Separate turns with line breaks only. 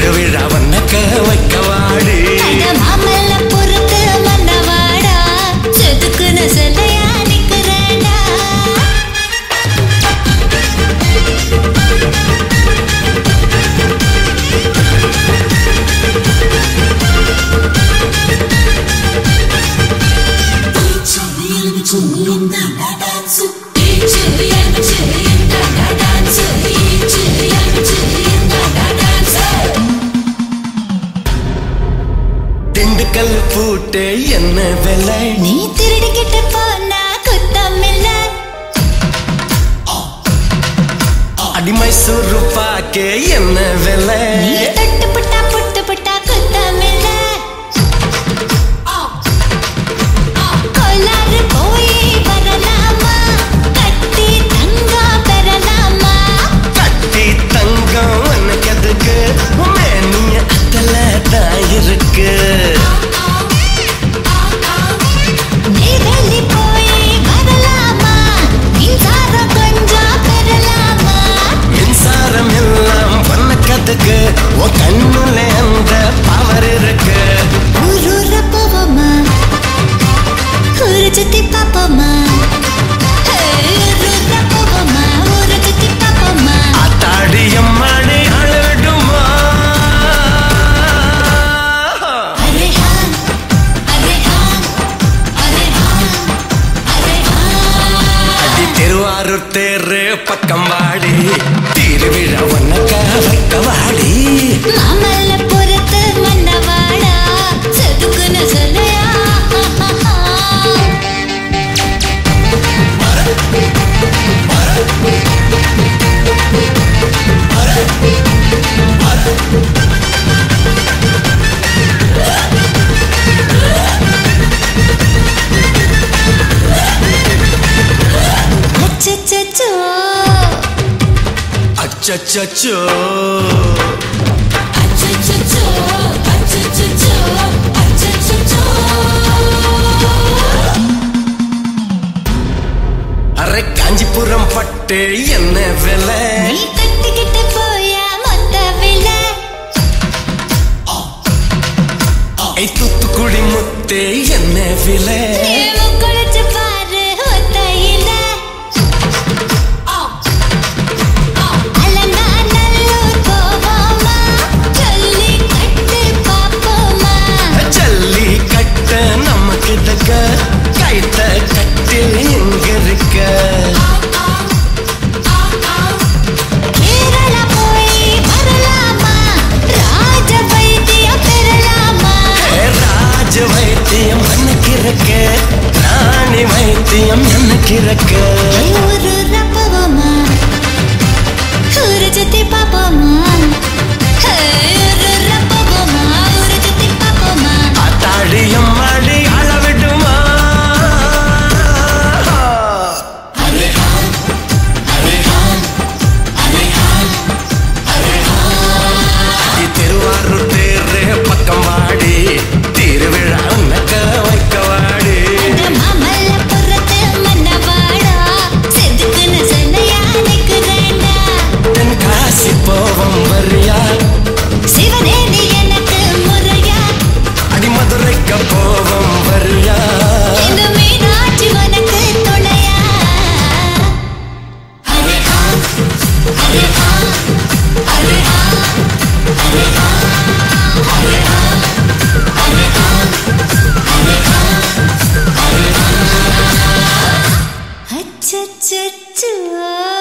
திருவிழா வண்ணக்க வைக்கவாடி
மாமல்ல பொறுத்து மன்னவாடா செதுக்குன்னு சொல்லையா நிக்கிறேடா
திண்டுக்கல் பூட்டு என்ன விலை
நீ திருடிக்கிட்டு போனா குத்தமில்ல
அடிமைசூரு பாக்கே என்ன விலை
நீ தொட்டுப்புட்டா புட்டுப்புட்டா குத்தமில்ல கொல்லாறு போய் வரலாமா கட்டி தங்கம் பெறலாமா
கட்டி தங்கம் உனக்கு எதுக்கு மேனிய அத்தல தான் இருக்கு
நீ போய் வரலாமா மின்சாரம் கொஞ்சம் பெறலாமா
மின்சாரம் எல்லாம் பண்ணக்கதுக்கு உன் கண்ணுல அந்த பவர் இருக்கு
ஊரூர போவோமா ஊரை சுத்தி பாப்போமா ஊரூர போவோமா ஊரை சுத்தி பாப்போமா
அத்தாடியம் மணி அளவிடுமா
அரே ஹான் அரே ஹான் அரே ஹான் அரே ஹான்
அடி திருவாரூர் தேரு பக்கம் வாடி திருவிழா வண்ணக்க வைக்கவாடி
மாமல்ல பொறுத்து மன்னவாடா செதுக்குன்னு சொல்லையா அச்சச்சோ
அச்சச்சோ
அச்சச்சோ அச்சச்சோ அச்சச்சோ
அரை காஞ்சிபுரம் பட்டு என்ன விலை
நீ கட்டிக்கிட்டு போயா மொத்த விலை
தூத்துக்குடி முத்தே என்ன விலை
நீ முக்குளிச்சு பாரு ஒத்தையில அலங்கா நல்லூர் போவோமா சொல்லி கட்டு பாப்போமா
ஜல்லி கட்ட நமக்கு தக்க கைத்த கட்டில் எங்க இருக்க
கேரளா போய் வரலாமா ராஜ வைத்தியம் பெறலாமா
ராஜ வைத்தியம் எனக்கு இருக்க ராணி வைத்தியம் எனக்கு இருக்க
ஊரூர போவோமா ஊரை சுத்தி பாப்போமா ஊரூர போவோமா ஊரை சுத்தி பாப்போமா
அத்தாடியம் மணி அளவிடுமா
அரே ஹான் அரே ஹான் அரே ஹான் அரே ஹான்
திருவாரூர் தேரு பக்கம் வாடி திருவிழா உனக்க வைக்கவாடி
மாமல்ல பொறுத்து மன்னவாடா செதுக்குன்னு சொல்லையா நிக்கிறேண்டா
தென்காசி போவோம் வரியா
சிவனே நீ எனக்கு முறையா
அடிமதுரைக்கு போவோம் வரியா
இந்த மீனாட்சி உனக்கு துணையா அரே ஹான் அரே ஹான் அரே ஹான் அரே ஹான் அரே ஹான் அரே ஹான் அரே ஹான் அரே ஹான் அச்சச்சோ